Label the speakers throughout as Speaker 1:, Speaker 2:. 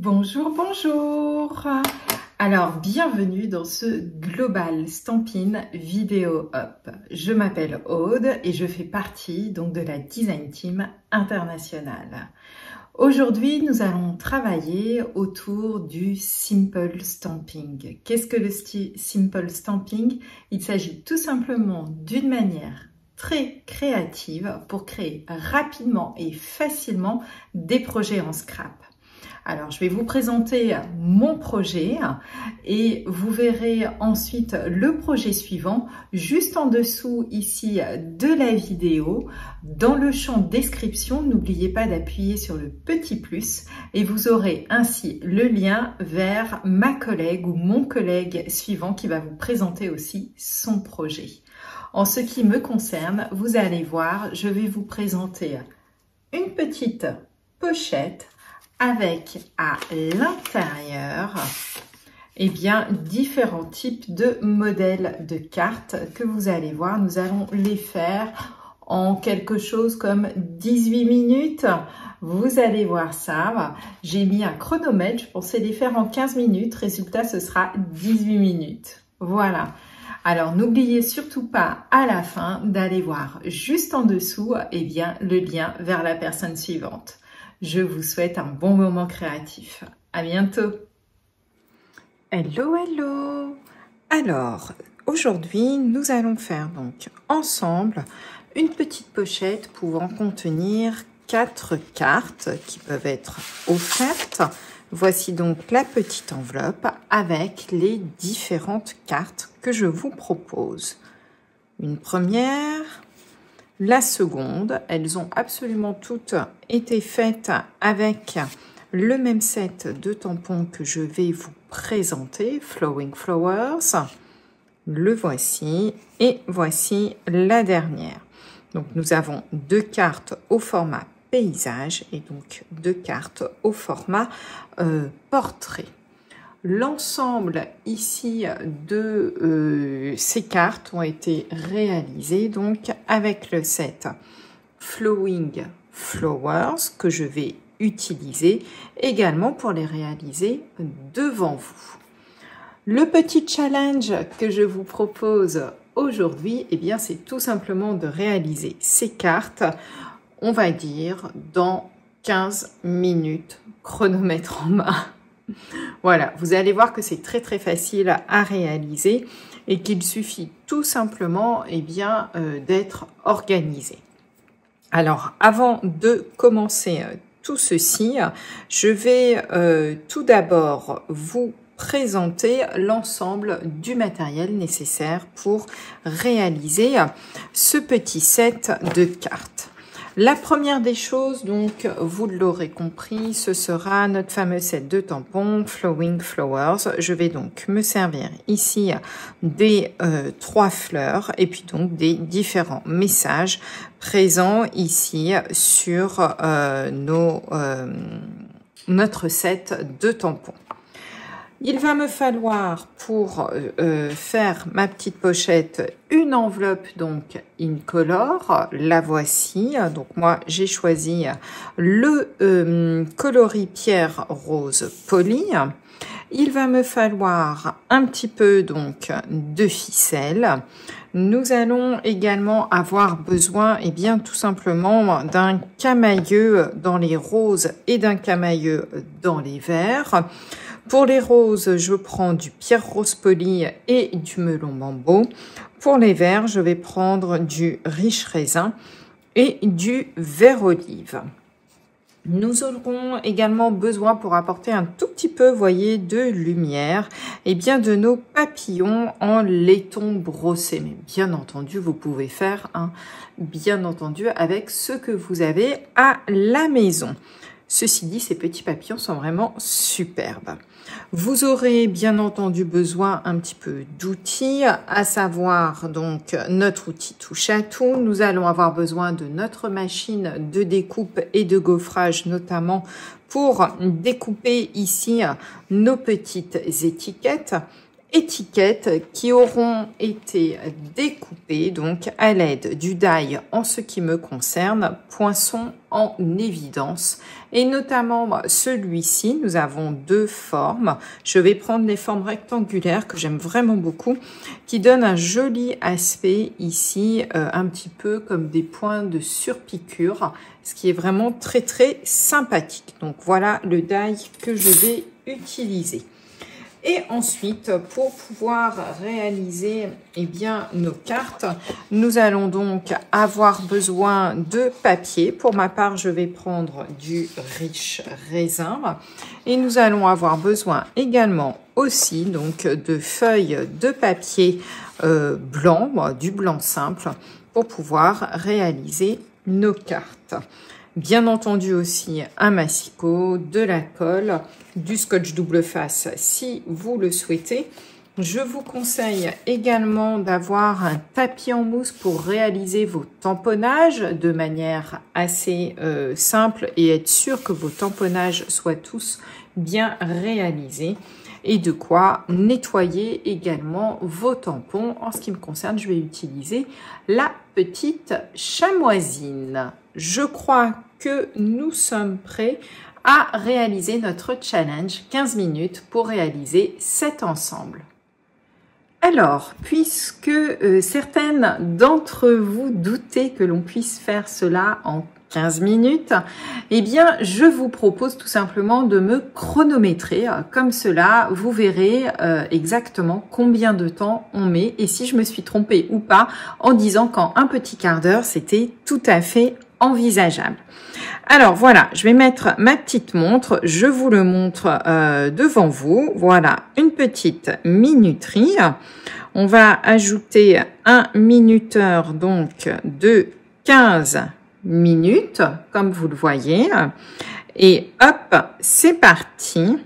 Speaker 1: Bonjour, bonjour. Alors, bienvenue dans ce Global Stampin' Vidéo Up. Je m'appelle Aude et je fais partie donc de la Design Team internationale. Aujourd'hui, nous allons travailler autour du Simple Stamping. Qu'est-ce que le Simple Stamping? Il s'agit tout simplement d'une manière très créative pour créer rapidement et facilement des projets en scrap. Alors, je vais vous présenter mon projet et vous verrez ensuite le projet suivant juste en dessous ici de la vidéo. Dans le champ description, n'oubliez pas d'appuyer sur le petit plus et vous aurez ainsi le lien vers ma collègue ou mon collègue suivant qui va vous présenter aussi son projet. En ce qui me concerne, vous allez voir, je vais vous présenter une petite pochette avec à l'intérieur différents types de modèles de cartes que vous allez voir. Nous allons les faire en quelque chose comme 18 minutes. Vous allez voir ça. J'ai mis un chronomètre, je pensais les faire en 15 minutes. Résultat, ce sera 18 minutes. Voilà. Alors, n'oubliez surtout pas à la fin d'aller voir juste en dessous le lien vers la personne suivante. Je vous souhaite un bon moment créatif. À bientôt. Hello, hello. Alors, aujourd'hui, nous allons faire donc ensemble une petite pochette pouvant contenir 4 cartes qui peuvent être offertes. Voici donc la petite enveloppe avec les différentes cartes que je vous propose. Une première. La seconde, elles ont absolument toutes été faites avec le même set de tampons que je vais vous présenter, Flowing Flowers. Le voici et voici la dernière. Donc nous avons 2 cartes au format paysage et donc 2 cartes au format portrait. L'ensemble ici de ces cartes ont été réalisées donc avec le set Flowing Flowers que je vais utiliser également pour les réaliser devant vous. Le petit challenge que je vous propose aujourd'hui, c'est tout simplement de réaliser ces cartes, on va dire, dans 15 minutes, chronomètre en main. Voilà, vous allez voir que c'est très facile à réaliser et qu'il suffit tout simplement d'être organisé. Alors, avant de commencer tout ceci, je vais tout d'abord vous présenter l'ensemble du matériel nécessaire pour réaliser ce petit set de cartes. La première des choses, donc, vous l'aurez compris, ce sera notre fameux set de tampons Flowing Flowers. Je vais donc me servir ici des 3 fleurs et puis donc des différents messages présents ici sur notre set de tampons. Il va me falloir pour faire ma petite pochette une enveloppe donc incolore, la voici. Donc moi j'ai choisi le coloris pierre rose poli. Il va me falloir un petit peu donc de ficelle. Nous allons également avoir besoin tout simplement d'un camailleux dans les roses et d'un camailleux dans les verts. Pour les roses, je prends du pierre rose poli et du melon bambo. Pour les verts, je vais prendre du riche raisin et du vert olive. Nous aurons également besoin, pour apporter un tout petit peu, voyez, de lumière, de nos papillons en laiton brossé. Mais bien entendu, vous pouvez faire avec ce que vous avez à la maison. Ceci dit, ces petits papillons sont vraiment superbes. Vous aurez bien entendu besoin un petit peu d'outils, à savoir donc notre outil touche à tout. Nous allons avoir besoin de notre machine de découpe et de gaufrage, notamment pour découper ici nos petites étiquettes. étiquettes qui auront été découpées donc à l'aide du die en ce qui me concerne, poinçon en évidence. Et notamment celui-ci, nous avons deux formes. Je vais prendre les formes rectangulaires que j'aime vraiment beaucoup, qui donnent un joli aspect ici, un petit peu comme des points de surpiqûre, ce qui est vraiment très très sympathique. Donc voilà le die que je vais utiliser. Et ensuite, pour pouvoir réaliser nos cartes, nous allons donc avoir besoin de papier. Pour ma part, je vais prendre du riche raisin. Et nous allons avoir besoin également aussi donc de feuilles de papier blanc, du blanc simple, pour pouvoir réaliser nos cartes. Bien entendu aussi un massicot, de la colle, du scotch double face si vous le souhaitez. Je vous conseille également d'avoir un papier en mousse pour réaliser vos tamponnages de manière assez simple et être sûr que vos tamponnages soient tous bien réalisés. Et de quoi nettoyer également vos tampons. En ce qui me concerne, je vais utiliser la petite chamoisine. Je crois que nous sommes prêts à réaliser notre challenge 15 minutes pour réaliser cet ensemble. Alors, puisque certaines d'entre vous doutaient que l'on puisse faire cela en 15 minutes, eh bien, je vous propose tout simplement de me chronométrer. Comme cela, vous verrez exactement combien de temps on met et si je me suis trompée ou pas en disant qu'en un petit quart d'heure, c'était tout à fait envisageable. Alors voilà, je vais mettre ma petite montre, je vous le montre devant vous. Voilà, une petite minuterie. On va ajouter un minuteur donc de 15 minutes, comme vous le voyez. Et hop, c'est parti.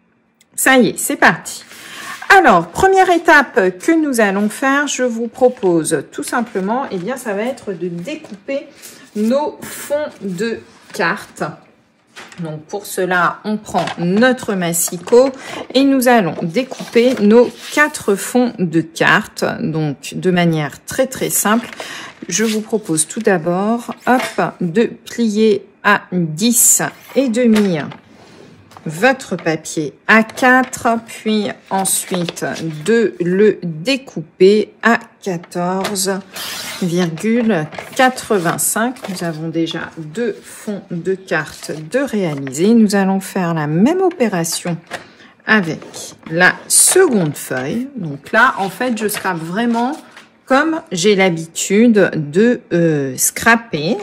Speaker 1: Ça y est, c'est parti. Alors, première étape que nous allons faire, je vous propose tout simplement, eh bien, ça va être de découper nos fonds de cartes. Donc, pour cela, on prend notre massicot et nous allons découper nos 4 fonds de cartes. Donc, de manière très, très simple. Je vous propose tout d'abord, hop, de plier à 10,5 votre papier A4, puis ensuite de le découper à 14,85. Nous avons déjà 2 fonds de cartes de réaliser. Nous allons faire la même opération avec la seconde feuille. Donc là, en fait, je scrape vraiment comme j'ai l'habitude de scraper.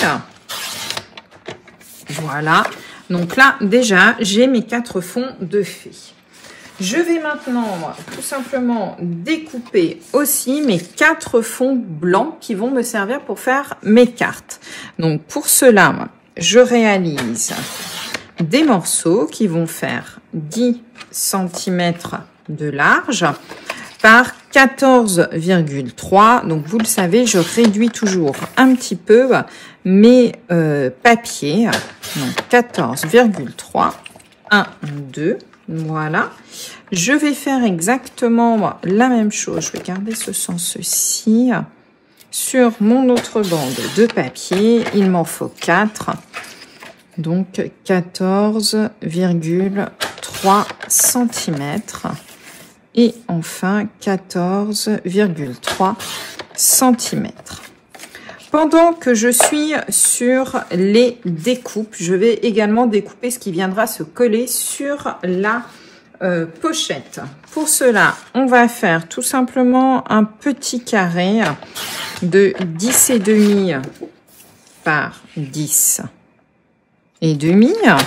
Speaker 1: Voilà. Donc là, déjà, j'ai mes 4 fonds de fées. Je vais maintenant tout simplement découper aussi mes 4 fonds blancs qui vont me servir pour faire mes cartes. Donc pour cela, je réalise des morceaux qui vont faire 10 cm de large par 14,3. Donc vous le savez, je réduis toujours un petit peu mes papiers. Donc 14,3, 1, 2, voilà. Je vais faire exactement la même chose. Je vais garder ce sens-ci sur mon autre bande de papier. Il m'en faut 4. Donc 14,3 cm. Et enfin 14,3 cm. Pendant que je suis sur les découpes, je vais également découper ce qui viendra se coller sur la pochette. Pour cela, on va faire tout simplement un petit carré de 10,5 par 10,5.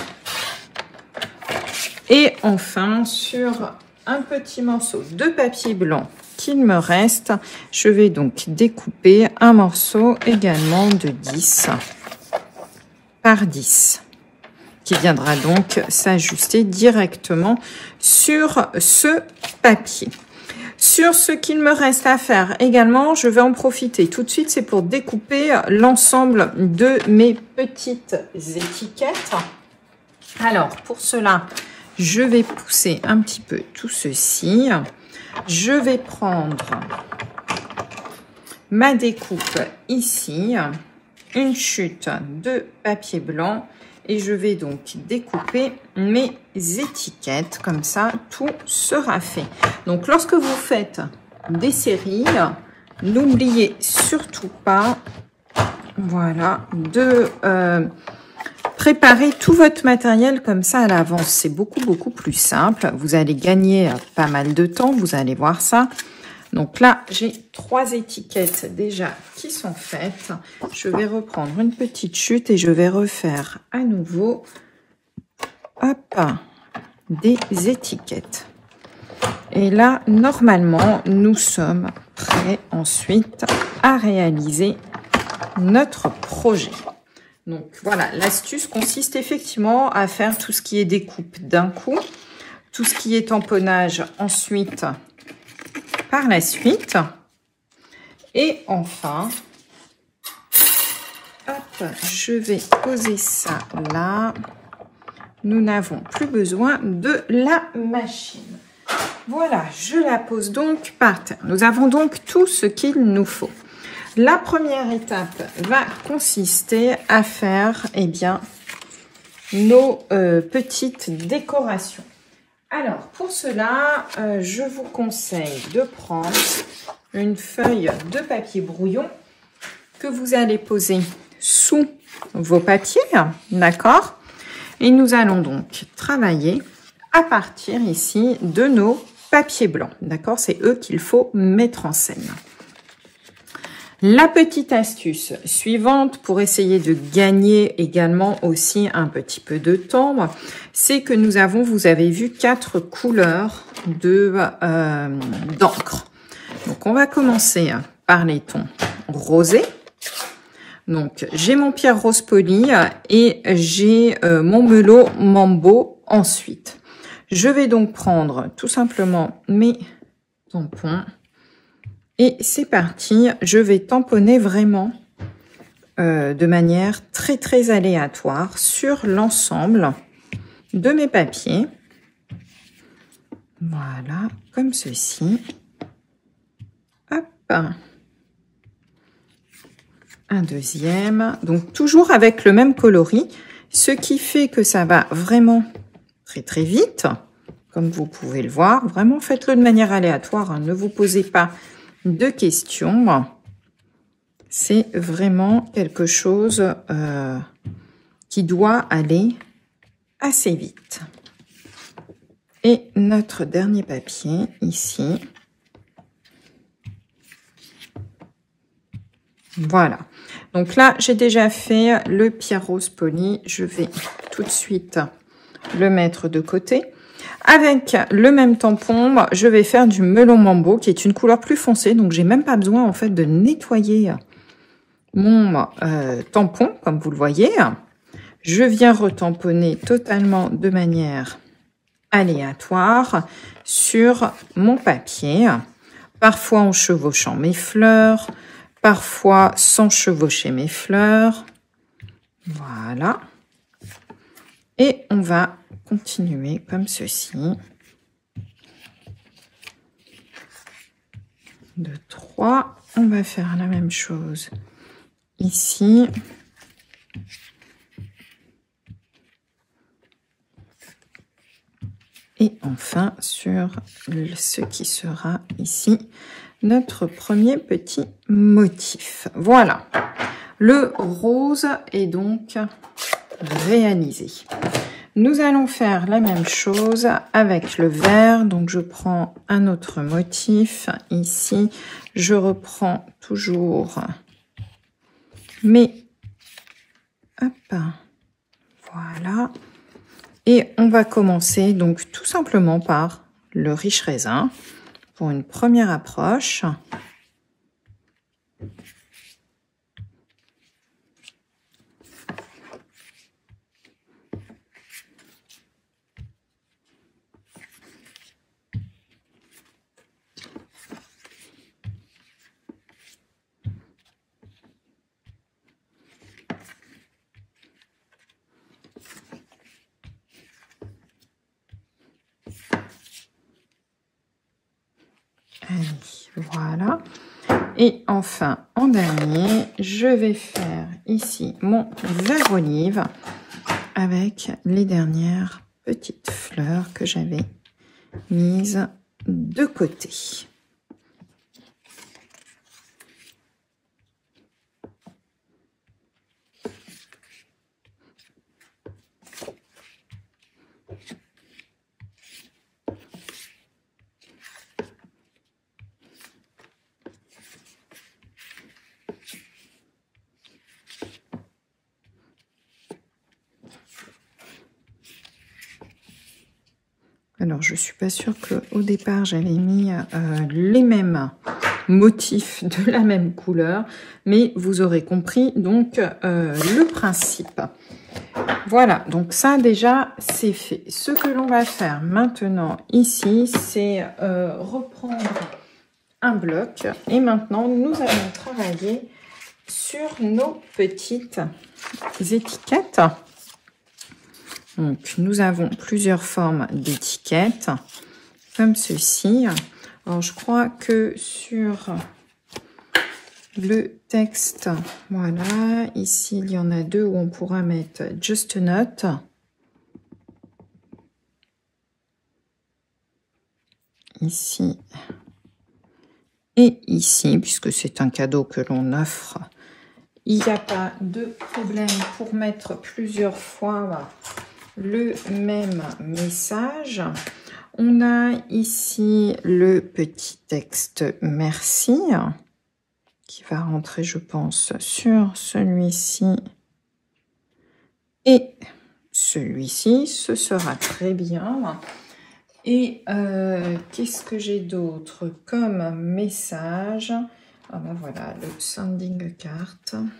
Speaker 1: Et enfin, sur un petit morceau de papier blanc qu'il me reste, je vais donc découper un morceau également de 10 par 10 qui viendra donc s'ajuster directement sur ce papier. Sur ce qu'il me reste à faire également, je vais en profiter tout de suite, c'est pour découper l'ensemble de mes petites étiquettes. Alors pour cela, je vais pousser un petit peu tout ceci. Je vais prendre ma découpe ici, une chute de papier blanc et je vais donc découper mes étiquettes. Comme ça, tout sera fait. Donc, lorsque vous faites des séries, n'oubliez surtout pas, voilà, de préparer tout votre matériel comme ça à l'avance. C'est beaucoup plus simple. Vous allez gagner pas mal de temps, vous allez voir ça. Donc là, j'ai 3 étiquettes déjà qui sont faites. Je vais reprendre une petite chute et je vais refaire à nouveau, hop, des étiquettes. Et là, normalement, nous sommes prêts ensuite à réaliser notre projet. Donc voilà, l'astuce consiste effectivement à faire tout ce qui est découpe d'un coup, tout ce qui est tamponnage ensuite, par la suite. Et enfin, hop, je vais poser ça là. Nous n'avons plus besoin de la machine. Voilà, je la pose donc par terre. Nous avons donc tout ce qu'il nous faut. La première étape va consister à faire, eh bien, nos petites décorations. Alors, pour cela, je vous conseille de prendre une feuille de papier brouillon que vous allez poser sous vos papiers, d'accord? Et nous allons donc travailler à partir ici de nos papiers blancs, d'accord? C'est eux qu'il faut mettre en scène. La petite astuce suivante pour essayer de gagner également aussi un petit peu de temps, c'est que nous avons, vous avez vu, 4 couleurs d'encre. Donc, on va commencer par les tons rosés. Donc, j'ai mon pierre rose poli et j'ai mon melon mambo ensuite. Je vais donc prendre tout simplement mes tampons. Et c'est parti, je vais tamponner vraiment de manière très aléatoire sur l'ensemble de mes papiers. Voilà, comme ceci. Hop. Un deuxième. Donc toujours avec le même coloris, ce qui fait que ça va vraiment très vite, comme vous pouvez le voir. Vraiment, faites-le de manière aléatoire, hein. Ne vous posez pas de questions. C'est vraiment quelque chose qui doit aller assez vite. Et notre dernier papier ici. Voilà. Donc là, j'ai déjà fait le pierre rose poli. Je vais tout de suite le mettre de côté. Avec le même tampon, je vais faire du melon mambo qui est une couleur plus foncée. Donc, j'ai même pas besoin en fait de nettoyer mon tampon, comme vous le voyez. Je viens retamponner totalement de manière aléatoire sur mon papier. Parfois en chevauchant mes fleurs, parfois sans chevaucher mes fleurs. Voilà. Et on va continuer comme ceci. 2, 3. On va faire la même chose ici. Et enfin sur ce qui sera ici notre premier petit motif. Voilà. Le rose est donc réalisé. Nous allons faire la même chose avec le vert. Donc, je prends un autre motif ici. Je reprends toujours mes... Hop, voilà. Et on va commencer donc tout simplement par le riche raisin pour une première approche. Voilà. Et enfin, en dernier, je vais faire ici mon vert olive avec les dernières petites fleurs que j'avais mises de côté. Alors, je suis pas sûre qu'au départ, j'avais mis les mêmes motifs de la même couleur, mais vous aurez compris donc le principe. Voilà, donc ça déjà, c'est fait. Ce que l'on va faire maintenant ici, c'est reprendre un bloc. Et maintenant, nous allons travailler sur nos petites étiquettes. Donc, nous avons plusieurs formes d'étiquettes, comme ceci. Alors, je crois que sur le texte, voilà, ici, il y en a deux où on pourra mettre « Just a note ». Ici et ici, puisque c'est un cadeau que l'on offre. Il n'y a pas de problème pour mettre plusieurs fois le même message. On a ici le petit texte « Merci » qui va rentrer, je pense, sur celui-ci et celui-ci. Ce sera très bien. Et qu'est-ce que j'ai d'autre comme message? Ah ben voilà, le sending card.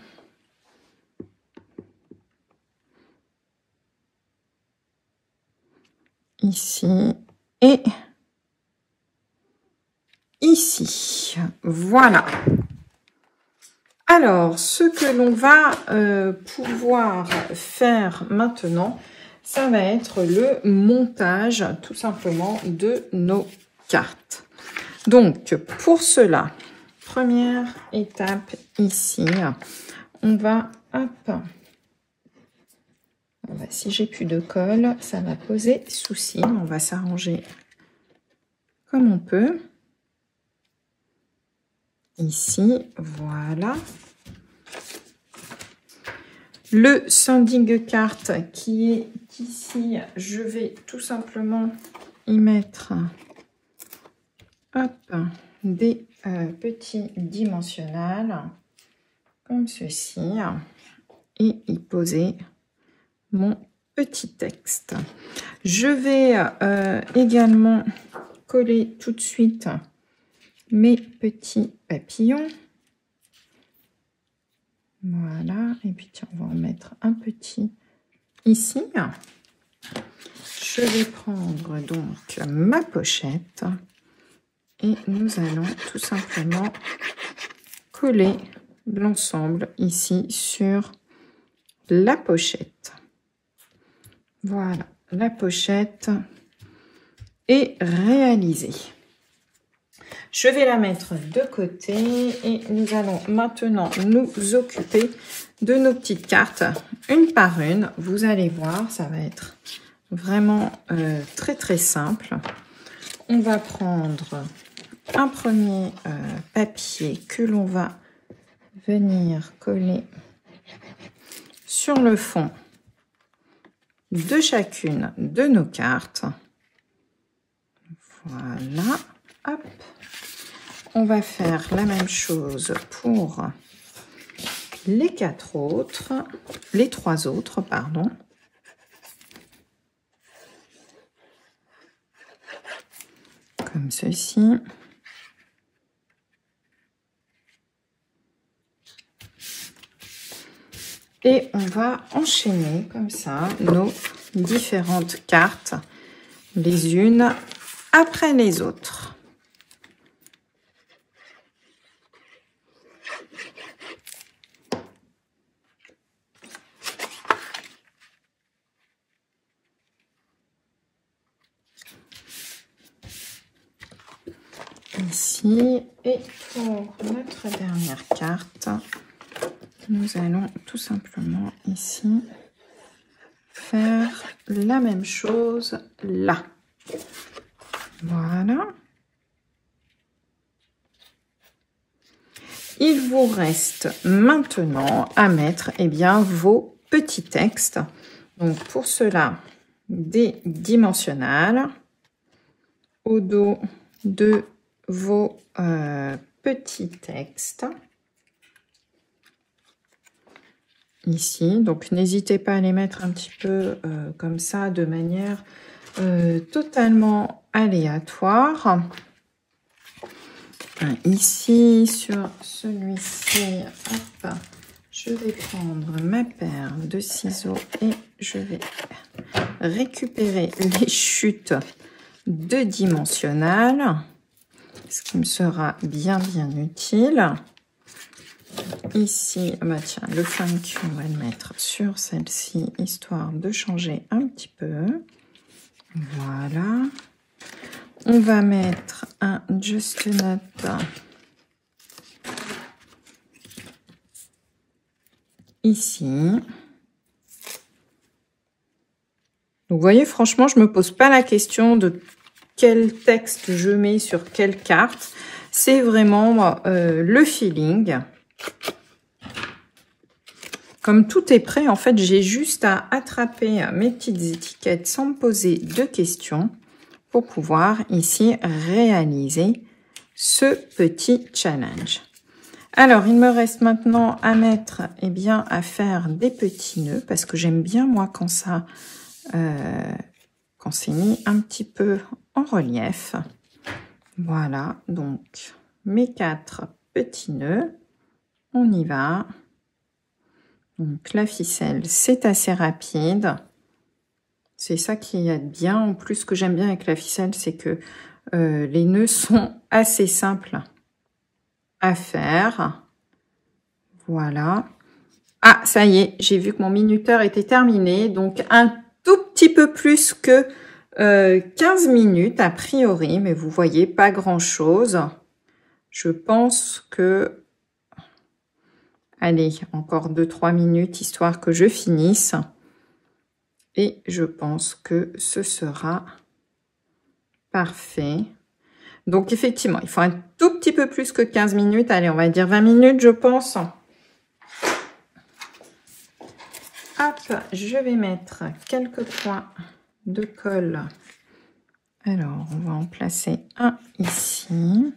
Speaker 1: Ici et ici. Voilà. Alors, ce que l'on va pouvoir faire maintenant, ça va être le montage tout simplement de nos cartes. Donc, pour cela, première étape ici, on va, hop, si j'ai plus de colle, ça va poser souci. On va s'arranger comme on peut. Ici, voilà. Le sending card qui est ici, je vais tout simplement y mettre hop, des petits dimensionnels comme ceci et y poser mon petit texte. Je vais également coller tout de suite mes petits papillons. Voilà, et puis tiens, on va en mettre un petit ici. Je vais prendre donc ma pochette et nous allons tout simplement coller l'ensemble ici sur la pochette. Voilà, la pochette est réalisée. Je vais la mettre de côté et nous allons maintenant nous occuper de nos petites cartes une par une. Vous allez voir, ça va être vraiment très très simple. On va prendre un premier papier que l'on va venir coller sur le fond de chacune de nos cartes. Voilà, hop. On va faire la même chose pour les trois autres, pardon. Comme ceci. Et on va enchaîner comme ça nos différentes cartes, les unes après les autres. ici. Et pour notre dernière carte, nous allons tout simplement ici faire la même chose là. Voilà. Il vous reste maintenant à mettre vos petits textes. Donc pour cela, des dimensionnels au dos de vos petits textes. Ici, donc n'hésitez pas à les mettre un petit peu comme ça, de manière totalement aléatoire. Ici, sur celui-ci, je vais prendre ma paire de ciseaux et je vais récupérer les chutes de dimensionnel, ce qui me sera bien utile. Ici, tiens, le funk, on va le mettre sur celle-ci, histoire de changer un petit peu. Voilà. On va mettre un just note ici. Vous voyez, franchement, je ne me pose pas la question de quel texte je mets sur quelle carte. C'est vraiment le feeling. Comme tout est prêt, en fait, j'ai juste à attraper mes petites étiquettes sans me poser de questions pour pouvoir ici réaliser ce petit challenge. Alors, il me reste maintenant à mettre, à faire des petits nœuds parce que j'aime bien, moi, quand ça, quand c'est mis un petit peu en relief. Voilà, donc mes 4 petits nœuds, on y va. Donc la ficelle, c'est assez rapide. C'est ça qui est bien. En plus, ce que j'aime bien avec la ficelle, c'est que les nœuds sont assez simples à faire. Voilà. Ah, ça y est, j'ai vu que mon minuteur était terminé. Donc, un tout petit peu plus que 15 minutes a priori. Mais vous voyez, pas grand-chose. Je pense que... Allez, encore 2-3 minutes, histoire que je finisse. Et je pense que ce sera parfait. Donc, effectivement, il faut un tout petit peu plus que 15 minutes. Allez, on va dire 20 minutes, je pense. Hop, je vais mettre quelques points de colle. Alors, on va en placer un ici.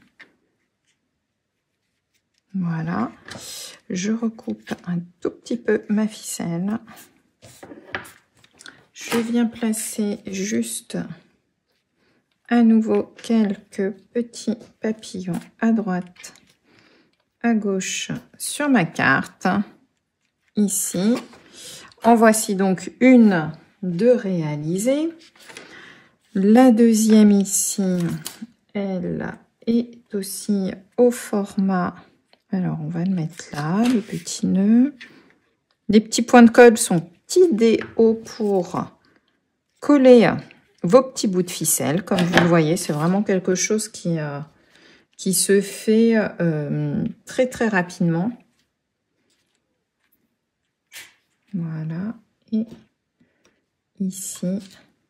Speaker 1: Voilà. Je recoupe un tout petit peu ma ficelle. Je viens placer juste à nouveau quelques petits papillons à droite, à gauche sur ma carte. Ici. En voici donc une de réalisée. La deuxième ici, elle est aussi au format... Alors, on va le mettre là, les petits nœuds. Les petits points de colle sont idéaux pour coller vos petits bouts de ficelle. Comme vous le voyez, c'est vraiment quelque chose qui se fait très rapidement. Voilà. Et ici,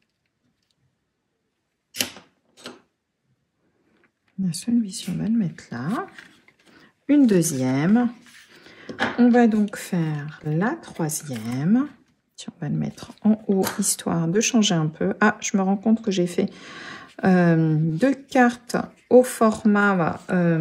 Speaker 1: celui-ci, on va le mettre là. Une deuxième. On va donc faire la troisième. Tiens, on va le mettre en haut, histoire de changer un peu. Ah, je me rends compte que j'ai fait 2 cartes au format...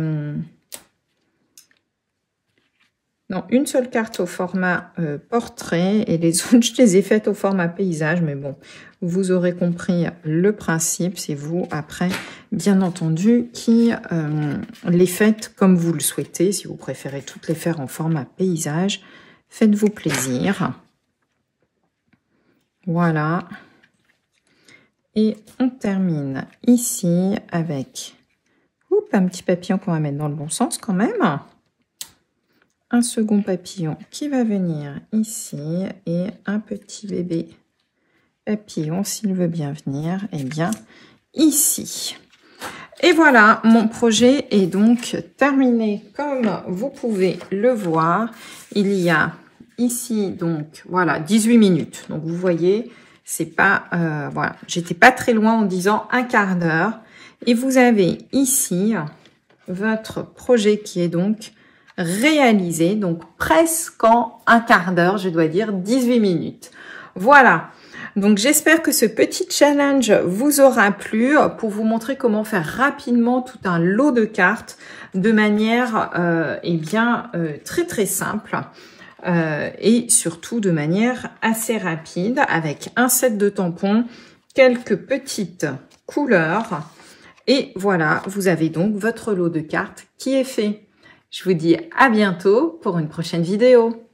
Speaker 1: non, une seule carte au format portrait et les autres, je les ai faites au format paysage. Mais bon, vous aurez compris le principe. C'est vous, après, bien entendu, qui les faites comme vous le souhaitez. Si vous préférez toutes les faire en format paysage, faites-vous plaisir. Voilà. Et on termine ici avec un petit papillon qu'on va mettre dans le bon sens quand même. Un second papillon qui va venir ici et un petit bébé papillon, s'il veut bien venir, ici. Et voilà, mon projet est donc terminé. Comme vous pouvez le voir, il y a ici donc voilà 18 minutes. Donc vous voyez, c'est pas voilà, j'étais pas très loin en disant un quart d'heure. Et vous avez ici votre projet qui est donc réalisé, donc presque en un quart d'heure, je dois dire 18 minutes. Voilà. Donc, j'espère que ce petit challenge vous aura plu pour vous montrer comment faire rapidement tout un lot de cartes de manière très simple et surtout de manière assez rapide avec un set de tampons, quelques petites couleurs et voilà, vous avez donc votre lot de cartes qui est fait. Je vous dis à bientôt pour une prochaine vidéo.